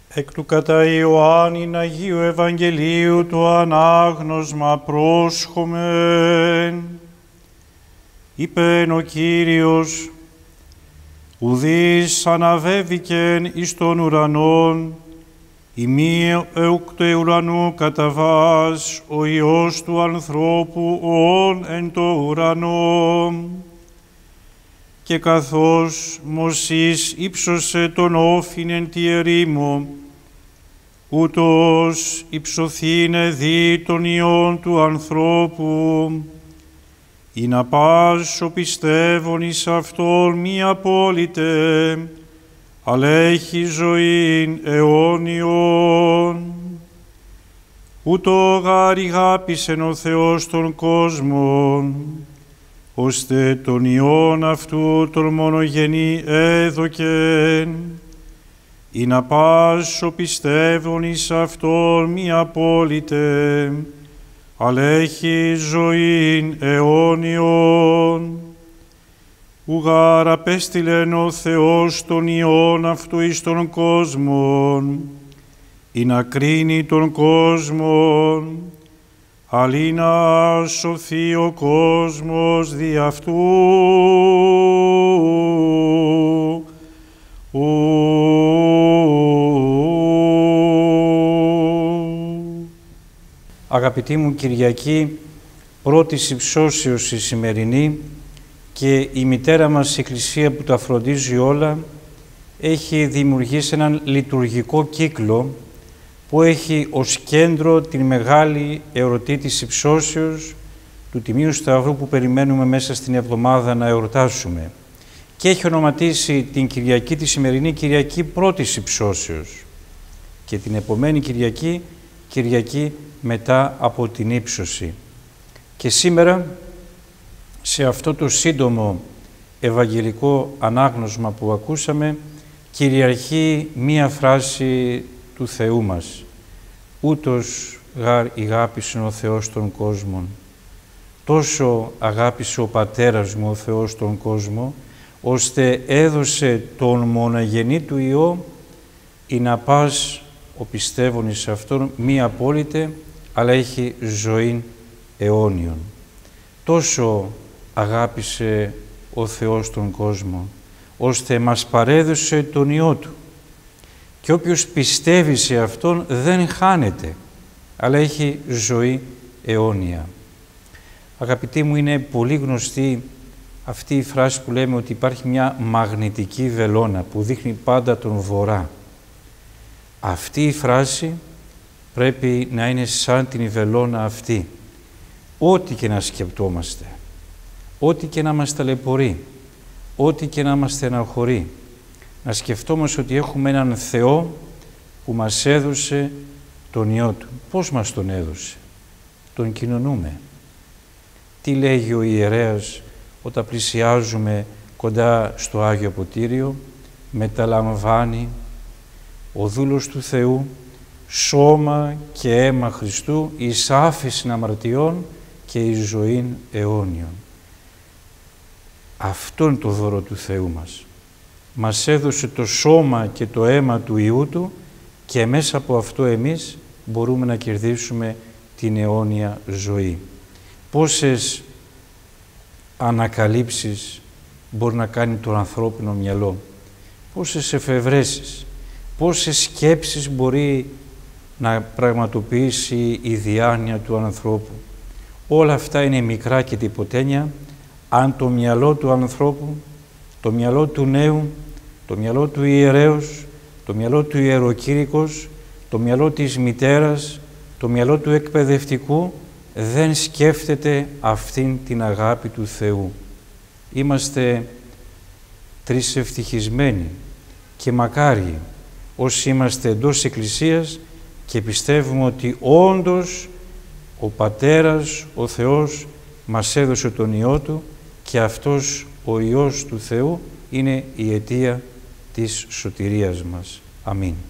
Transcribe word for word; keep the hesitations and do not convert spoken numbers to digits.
Εκ του κατά Ιωάννην Αγίου Ευαγγελίου το ανάγνωσμα πρόσχομεν. Είπεν ο Κύριος, ουδείς αναβέβηκεν εις των ουρανών, ημί εκ του ουρανού καταβάς ο Υιός του ανθρώπου ον εν το ουρανό. Και καθώς Μωσής ύψωσε τον όφιν εν τη ερήμο, ούτως υψωθήνε δι των Υιών του ανθρώπου, ή να πας ο πιστεύων εις Αυτόν μη απόλυτε, αλλά έχει ζωήν αιώνιον. Ούτω γάρ ηγάπησεν ο Θεός τον κόσμον, ώστε τον Υιόν Αυτού τον μονογενή έδωκεν, ή να πας ο πιστεύων εις Αυτόν μη απόλυτε, αλλά έχει ζωήν αιώνιον. Ουγάρ απέστειλεν ο Θεός τον Υιόν Αυτού εις τον κόσμον, ή να κρίνει τον κόσμον, αλλή να σωθεί ο κόσμος δι' Αυτού. Αγαπητοί μου, Κυριακή πρώτης υψώσεως η σημερινή, και η μητέρα μας η Εκκλησία που τα φροντίζει όλα έχει δημιουργήσει έναν λειτουργικό κύκλο που έχει ως κέντρο την μεγάλη εορτή της υψώσεως του Τιμίου Σταυρού που περιμένουμε μέσα στην εβδομάδα να εορτάσουμε, και έχει ονοματίσει την Κυριακή τη σημερινή Κυριακή πρώτης υψώσεως και την επομένη Κυριακή Κυριακή μετά από την ύψωση. Και σήμερα, σε αυτό το σύντομο ευαγγελικό ανάγνωσμα που ακούσαμε, κυριαρχεί μία φράση του Θεού μας. Ούτως γάρ ηγάπησεν ο Θεός τον κόσμον. Τόσο αγάπησε ο Πατέρας μου ο Θεός τον κόσμο, ώστε έδωσε τον μονογενή του Υιό, ή να πας ο πιστεύων εις Αυτόν μη απόλυτε, αλλά έχει ζωήν αιώνιον. Τόσο αγάπησε ο Θεός τον κόσμο, ώστε μας παρέδωσε τον Υιό Του. Και όποιος πιστεύει σε Αυτόν δεν χάνεται, αλλά έχει ζωή αιώνια. Αγαπητοί μου, είναι πολύ γνωστή αυτή η φράση που λέμε ότι υπάρχει μια μαγνητική βελόνα που δείχνει πάντα τον βορρά. Αυτή η φράση πρέπει να είναι σαν την βελόνα αυτή. Ό,τι και να σκεπτόμαστε, ό,τι και να μας ταλαιπωρεί, ό,τι και να μας στεναχωρεί, να σκεφτόμαστε ότι έχουμε έναν Θεό που μας έδωσε τον Υιό Του. Πώς μας τον έδωσε? Τον κοινωνούμε. Τι λέγει ο ιερέας όταν πλησιάζουμε κοντά στο Άγιο Ποτήριο? Μεταλαμβάνει ο δούλος του Θεού σώμα και αίμα Χριστού εις άφεσιν αμαρτιών και εις ζωήν αιώνιον. Αυτό είναι το δώρο του Θεού μας. Μας έδωσε το σώμα και το αίμα του Υιού Του, και μέσα από αυτό εμείς μπορούμε να κερδίσουμε την αιώνια ζωή. Πόσες ανακαλύψεις μπορεί να κάνει το ανθρώπινο μυαλό, πόσες εφευρέσεις, πόσες σκέψεις μπορεί να πραγματοποιήσει η διάνοια του ανθρώπου. Όλα αυτά είναι μικρά και τυποτένια, αν το μυαλό του ανθρώπου, το μυαλό του νέου, το μυαλό του ιερέως, το μυαλό του ιεροκήρυκος, το μυαλό της μητέρας, το μυαλό του εκπαιδευτικού δεν σκέφτεται αυτήν την αγάπη του Θεού. Είμαστε τρισευτυχισμένοι και μακάριοι όσοι είμαστε εντός Εκκλησίας και πιστεύουμε ότι όντως ο Πατέρας, ο Θεός, μας έδωσε τον Υιό Του, και αυτός ο Υιός του Θεού είναι η αιτία της σωτηρίας μας. Αμήν.